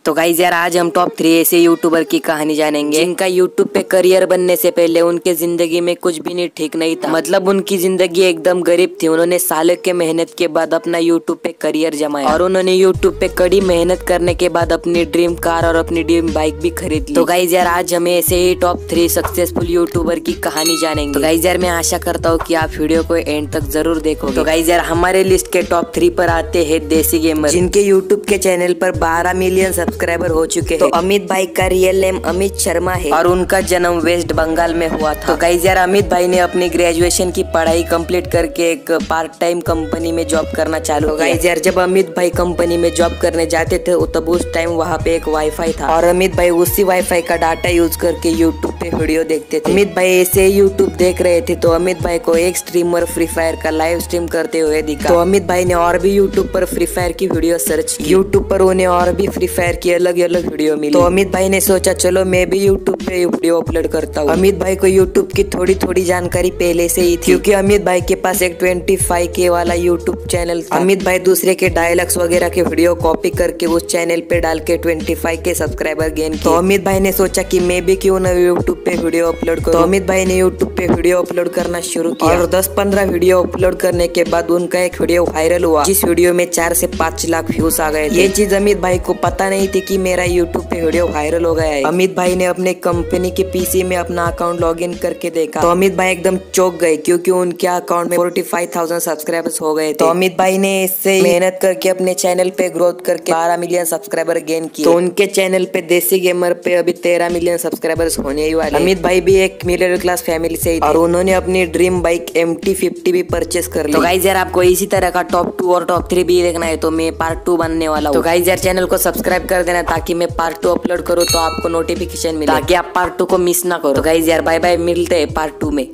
तो गाइस यार आज हम टॉप 3 ऐसे यूट्यूबर की कहानी जानेंगे जिनका यूट्यूब पे करियर बनने से पहले उनके जिंदगी में कुछ भी नहीं ठीक नहीं था। मतलब उनकी जिंदगी एकदम गरीब थी। उन्होंने सालों के मेहनत के बाद अपना यूट्यूब पे करियर जमाया और उन्होंने यूट्यूब पे कड़ी मेहनत करने के बाद अपनी ड्रीम कार और अपनी ड्रीम बाइक भी खरीद ली। तो गाइस यार आज हमें ऐसे ही टॉप 3 सक्सेसफुल यूट्यूबर की कहानी जानेंगे। तो गाइस यार मैं आशा करता हूँ कि आप वीडियो को एंड तक जरूर देखो। तो गाइस यार हमारे लिस्ट के टॉप 3 पर आते हैं देसी गेमर, जिनके यूट्यूब के चैनल पर 12 मिलियन सब्सक्राइबर हो चुके हैं। तो अमित भाई का रियल नेम अमित शर्मा है और उनका जन्म वेस्ट बंगाल में हुआ था। तो गाइस यार अमित भाई ने अपनी ग्रेजुएशन की पढ़ाई कंप्लीट करके एक पार्ट टाइम कंपनी में जॉब करना चालू किया। गाइस यार जब अमित भाई कंपनी में जॉब करने जाते थे तब उस टाइम वहाँ पे एक वाईफाई था और अमित भाई उसी वाईफाई का डाटा यूज करके यूट्यूब पे वीडियो देखते थे। अमित भाई ऐसे यूट्यूब देख रहे थे तो अमित भाई को एक स्ट्रीमर फ्री फायर का लाइव स्ट्रीम करते हुए दिखा। तो अमित भाई ने और भी यूट्यूब पर फ्री फायर की वीडियो सर्च की। यूट्यूब पर उन्हें और भी फ्री फायर की अलग अलग वीडियो मिली। तो अमित भाई ने सोचा चलो मैं भी यूट्यूब पे वीडियो अपलोड करता हूँ। अमित भाई को यूट्यूब की थोड़ी थोड़ी जानकारी पहले से ही थी क्योंकि अमित भाई के पास एक 25K वाला यूट्यूब चैनल था। अमित भाई दूसरे के डायलॉग्स वगैरह के वीडियो कॉपी करके उस चैनल पे डाल के 25K सब्सक्राइबर गेन किए। तो अमित भाई ने सोचा कि मैं भी क्यों ना यूट्यूब पे वीडियो अपलोड करूं। तो अमित भाई ने यूट्यूब पे वीडियो अपलोड करना शुरू किया और 10-15 वीडियो अपलोड करने के बाद उनका एक वीडियो वायरल हुआ जिस वीडियो में 4 से 5 लाख व्यूज आ गए। ये चीज अमित भाई को पता नहीं थी कि मेरा यूट्यूब पे वीडियो वायरल हो गया है। अमित भाई ने अपने कंपनी के पीसी में अपना अकाउंट लॉगिन करके देखा तो अमित भाई एकदम चौंक गए क्योंकि उनके अकाउंट में 45,000 सब्सक्राइबर्स हो गए थे। तो अमित भाई ने इससे मेहनत करके अपने चैनल पे ग्रोथ करके 12 मिलियन सब्सक्राइबर गेन किए। तो उनके चैनल पे देसी गेमर पे अभी 13 मिलियन सब्सक्राइबर्स होने ही वाले। अमित भाई भी एक मिडिल क्लास फैमिली से और उन्होंने अपनी ड्रीम बाइक MT-50 भी परचेस कर ली। तो गाइस यार आपको इसी तरह का टॉप 2 और टॉप 3 भी देखना है तो मैं पार्ट 2 बनने वाला हूँ। तो गाइस यार चैनल को सब्सक्राइब कर देना ताकि मैं पार्ट 2 अपलोड करूँ तो आपको नोटिफिकेशन मिले ताकि आप पार्ट 2 को मिस ना करो। तो गाइस यार बाय बाय, मिलते हैं पार्ट 2 में।